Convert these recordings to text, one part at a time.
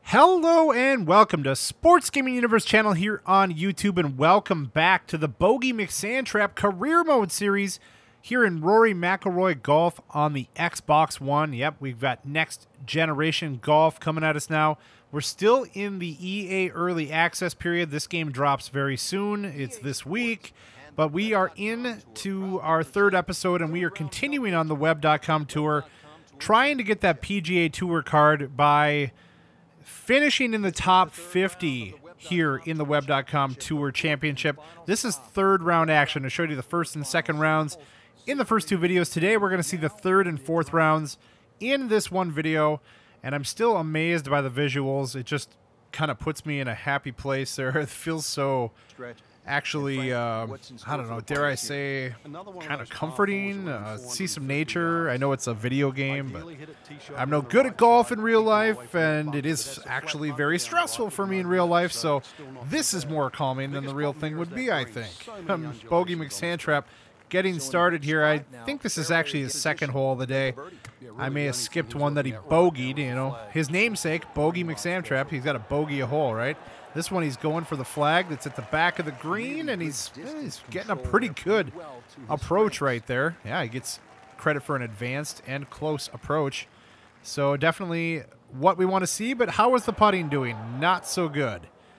Hello and welcome to Sports Gaming Universe channel here on YouTube, and welcome back to the Bogey McSandtrap Career Mode series here in Rory McIlroy Golf on the Xbox One. Yep, we've got next generation golf coming at us now. We're still in the EA Early Access period. This game drops very soon. It's this week. But we are into our third episode, and we are continuing on the Web.com tour, trying to get that PGA Tour card by finishing in the top 50 here in the Web.com Tour Championship. This is third round action. I showed you the first and second rounds in the first two videos. Today we're going to see the third and fourth rounds in this one video, and I'm still amazed by the visuals. It just kind of puts me in a happy place there. It feels so actually, I don't know, dare I say, kind of comforting. See some nature. I know it's a video game, but I'm no good at golf in real life, and it is actually very stressful for me in real life, so this is more calming than the real thing would be, I think. Bogey McSandtrap getting started here. I think this is actually his second hole of the day. I may have skipped one that he bogeyed, you know. His namesake, Bogey McSandtrap, he's got to bogey a hole, right? This one he's going for the flag that's at the back of the green, and he's getting a pretty good approach right there. Yeah, he gets credit for an advanced and close approach. So definitely what we want to see, but how is the putting doing? Not so good.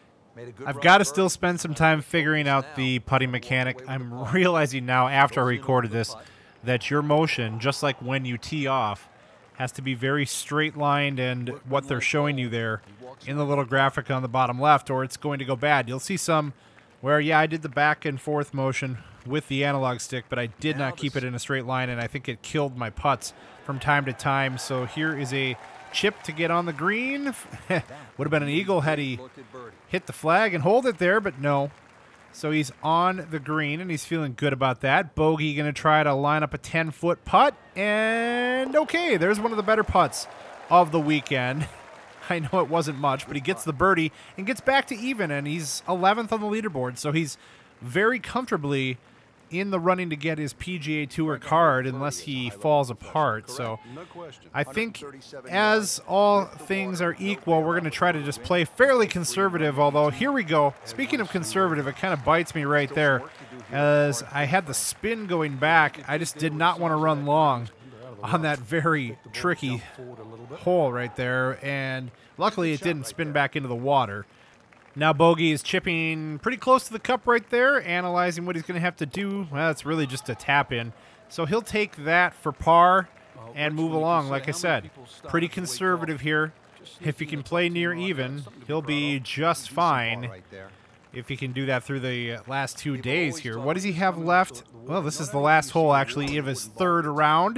I've got to still spend some time figuring out the putting mechanic. I'm realizing now after I recorded this that your motion, just like when you tee off, has to be very straight-lined, and what they're showing you there in the little graphic on the bottom left, or it's going to go bad. You'll see some where, yeah, I did the back and forth motion with the analog stick, but I did not keep it in a straight line, and I think it killed my putts from time to time. So here is a chip to get on the green. Would have been an eagle had he hit the flag and hold it there, but no. So he's on the green, and he's feeling good about that. Bogey going to try to line up a 10-foot putt, and okay, there's one of the better putts of the weekend. I know it wasn't much, but he gets the birdie and gets back to even, and he's 11th on the leaderboard, so he's very comfortably in the running to get his PGA Tour card unless he falls apart. So I think as all things are equal, we're going to try to just play fairly conservative, although here we go. Speaking of conservative, it kind of bites me right there. As I had the spin going back, I just did not want to run long on that very tricky hole right there, and luckily it didn't spin back into the water. Now Bogey is chipping pretty close to the cup right there, analyzing what he's going to have to do. Well, it's really just a tap in. So he'll take that for par and move along. Like I said, pretty conservative here. If he can play near even, he'll be just fine. If he can do that through the last 2 days here. What does he have left? Well, this is the last hole, actually, of his third round.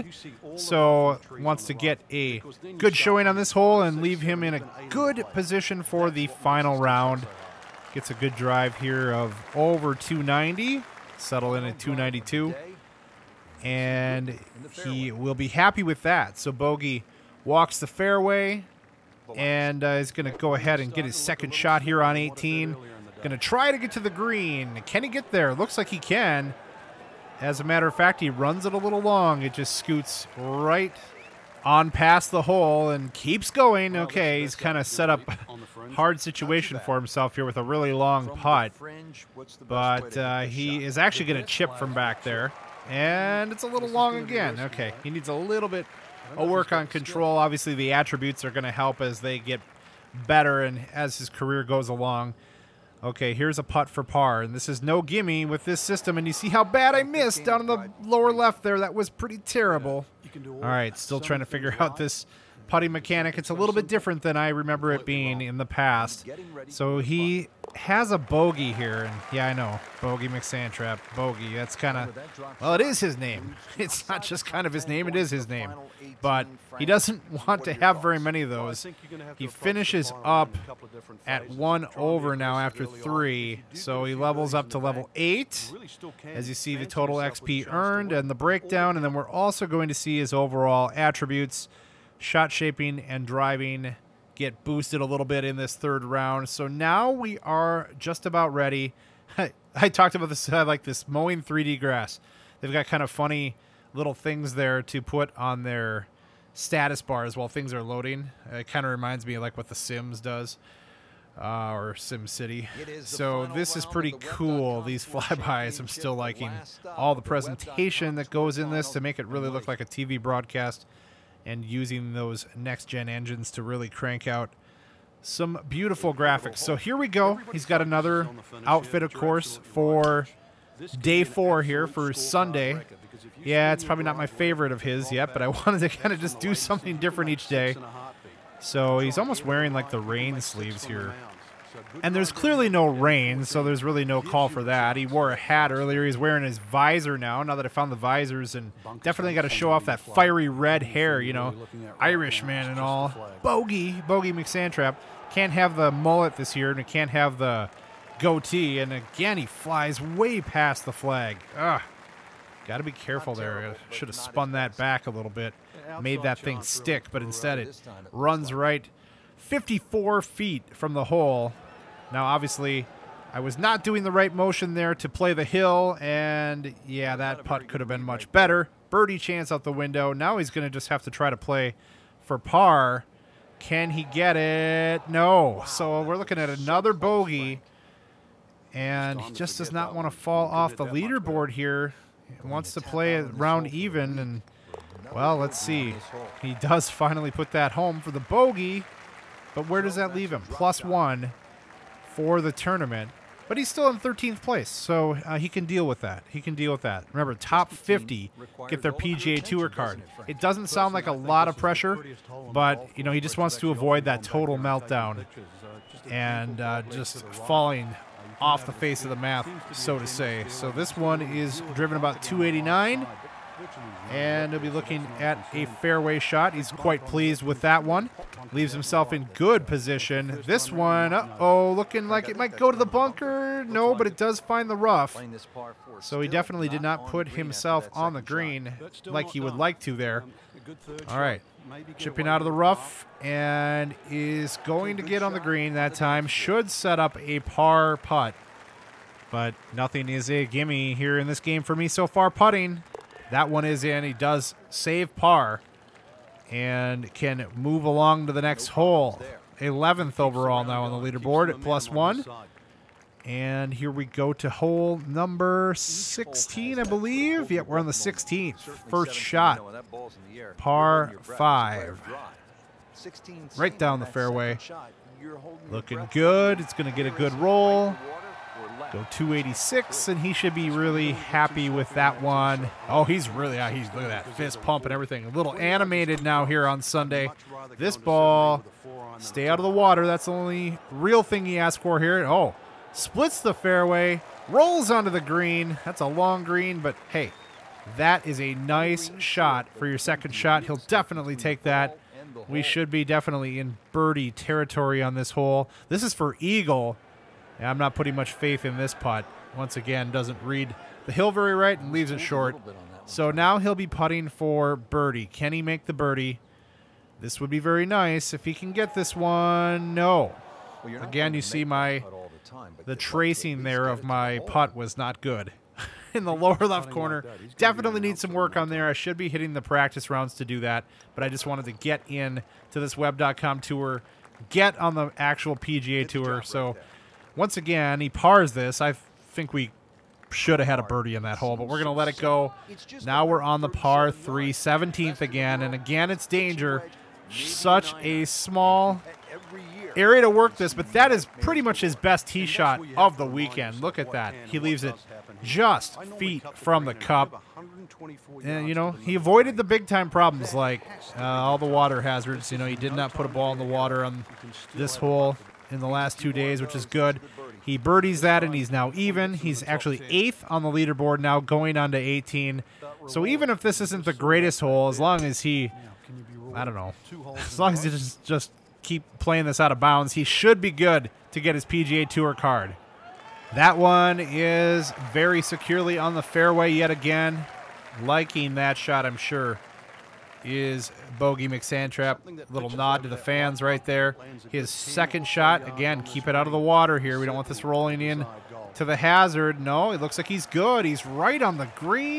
So wants to get a good showing on this hole and leave him in a good position for the final round. Gets a good drive here of over 290. Settle in at 292. And he will be happy with that. So Bogey walks the fairway and is going to go ahead and get his second shot here on 18. Going to try to get to the green. Can he get there? Looks like he can. As a matter of fact, he runs it a little long. It just scoots right on past the hole and keeps going. Okay, he's kind of set up a hard situation for himself here with a really long putt. But he is actually going to chip from back there. And it's a little long again. Okay, he needs a little bit of work on control. Obviously, the attributes are going to help as they get better and as his career goes along. Okay, here's a putt for par, and this is no gimme with this system, and you see how bad I missed down in the lower left there. That was pretty terrible. All right, still trying to figure out this putting mechanic. It's a little bit different than I remember it being in the past. So he has a bogey here, and yeah, I know, Bogey McSandtrap, bogey. That's kind of, well, it is his name. It's not just kind of his name, it is his name. But he doesn't want to have very many of those. He finishes up at 1 over now after 3, so he levels up to level 8. As you see the total XP earned and the breakdown, and then we're also going to see his overall attributes. Shot shaping and driving get boosted a little bit in this third round. So now we are just about ready. I talked about this, I like this mowing 3D grass. They've got kind of funny little things there to put on their status bars while things are loading. It kind of reminds me of like what The Sims does. Or SimCity. So this is pretty cool. These flybys, I'm still liking all the presentation that goes in this to make it really look like a TV broadcast, and using those next-gen engines to really crank out some beautiful graphics. So here we go. He's got another outfit, of course, for day 4 here for Sunday. Yeah, it's probably not my favorite of his yet, but I wanted to kind of just do something different each day. So he's almost wearing like the rain sleeves here. And there's clearly no rain, so there's really no call for that. He wore a hat earlier. He's wearing his visor now that I found the visors, and definitely got to show off that fiery red hair, you know, Irishman and all. Bogey McSandtrap. Can't have the mullet this year, and he can't have the goatee. And again, he flies way past the flag. Ugh. Got to be careful there. Should have spun that back a little bit. Made that thing stick, but instead it runs right 54 feet from the hole. Now, obviously, I was not doing the right motion there to play the hill, and yeah, that putt could have been much better. Birdie chance out the window. Now he's going to just have to try to play for par. Can he get it? No. So we're looking at another bogey, and he just does not want to fall off the leaderboard here. He wants to play it round even, and well, let's see. He does finally put that home for the bogey, but where does that leave him? +1 for the tournament, but he's still in 13th place, so he can deal with that. He can deal with that. Remember, top 50 get their PGA Tour card. It doesn't sound like a lot of pressure, but you know, he just wants to avoid that total meltdown and just falling off the face of the map, so to say. So this one is driven about 289. And he'll be looking at a fairway shot. He's quite pleased with that one. Leaves himself in good position. This one, uh-oh, looking like it might go to the bunker. No, but it does find the rough. So he definitely did not put himself on the green like he would like to there. All right, chipping out of the rough and is going to get on the green that time. Should set up a par putt. But nothing is a gimme here in this game for me so far putting. That one is in. He does save par and can move along to the next hole. 11th overall now on the leaderboard at +1. And here we go to hole number 16, I believe. Yeah, we're on the 16th. First shot. Par 5. Right down the fairway. Looking good. It's going to get a good roll. Go 286, and he should be really happy with that one. Oh, he's really, he's, look at that fist pump and everything. A little animated now here on Sunday. This ball, stay out of the water. That's the only real thing he asked for here. Oh, splits the fairway, rolls onto the green. That's a long green, but hey, that is a nice shot for your second shot. He'll definitely take that. We should be definitely in birdie territory on this hole. This is for eagle. Yeah, I'm not putting much faith in this putt. Once again, doesn't read the hill very right and leaves it short. So now he'll be putting for birdie. Can he make the birdie? This would be very nice if he can get this one. No. Again, you see the tracing there of my putt was not good. In the lower left corner. Definitely need some work on there. I should be hitting the practice rounds to do that, but I just wanted to get in to this web.com tour, get on the actual PGA Tour. So once again, he pars this. I think we should have had a birdie in that hole, but we're going to let it go. Now we're on the par 3, 17th again, and again it's danger. Such a small area to work this, but that is pretty much his best tee shot of the weekend. Look at that. He leaves it just feet from the cup. And, you know, he avoided the big-time problems like all the water hazards. You know, he did not put a ball in the water on this hole in the last 2 days, which is good. He birdies that, and he's now even. He's actually 8th on the leaderboard now, going on to 18. So even if this isn't the greatest hole, as long as he, I don't know, as long as he just keep playing this out of bounds, he should be good to get his PGA Tour card. That one is very securely on the fairway yet again. Liking that shot, I'm sure, is Bogey McSandtrap. Little nod to the fans right there. His second shot, again, keep it out of the water here. We don't want this rolling in to the hazard. No, it looks like he's good. He's right on the green.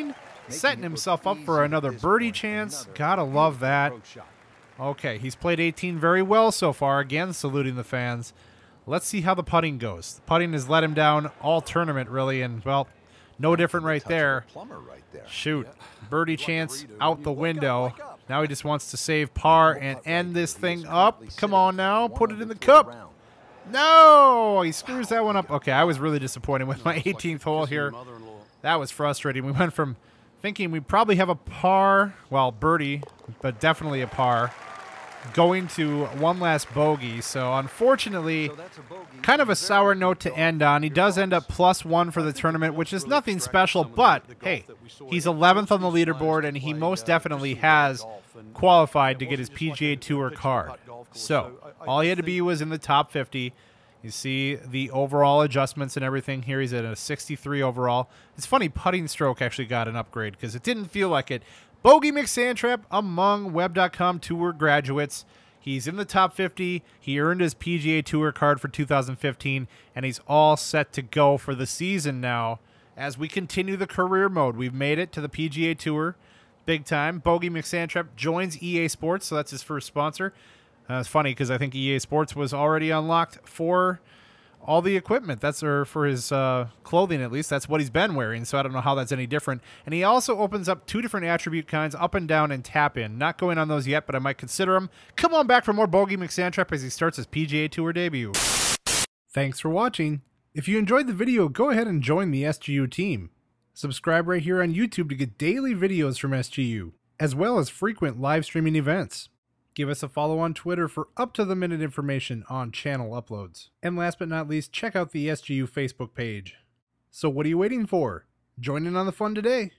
setting himself up for another birdie chance. Gotta love that. Okay, he's played 18 very well so far. Again, saluting the fans. Let's see how the putting goes. The putting has let him down all tournament, really, and, well, no different right there. Shoot. Birdie chance out the window. Now he just wants to save par and end this thing up. Come on now. Put it in the cup. No! He screws that one up. Okay, I was really disappointed with my 18th hole here. That was frustrating. We went from thinking we'd probably have a par, well, birdie, but definitely a par, going to one last bogey. So unfortunately, kind of a sour note to end on. He does end up +1 for the tournament, which is nothing special, but hey, he's 11th on the leaderboard, and he most definitely has qualified to get his PGA Tour card. So all he had to be was in the top 50. You see the overall adjustments and everything here. He's at a 63 overall. It's funny, putting stroke actually got an upgrade because it didn't feel like it. Bogey McSandtrap among Web.com Tour graduates. He's in the top 50. He earned his PGA Tour card for 2015, and he's all set to go for the season now. As we continue the career mode, we've made it to the PGA Tour big time. Bogey McSandtrap joins EA Sports, so that's his first sponsor. It's funny because I think EA Sports was already unlocked for all the equipment. That's for his clothing, at least. That's what he's been wearing, so I don't know how that's any different. And he also opens up 2 different attribute kinds, up and down and tap in. Not going on those yet, but I might consider them. Come on back for more Bogey McSandtrap as he starts his PGA Tour debut. Thanks for watching. If you enjoyed the video, go ahead and join the SGU team. Subscribe right here on YouTube to get daily videos from SGU, as well as frequent live streaming events. Give us a follow on Twitter for up-to-the-minute information on channel uploads. And last but not least, check out the SGU Facebook page. So what are you waiting for? Join in on the fun today.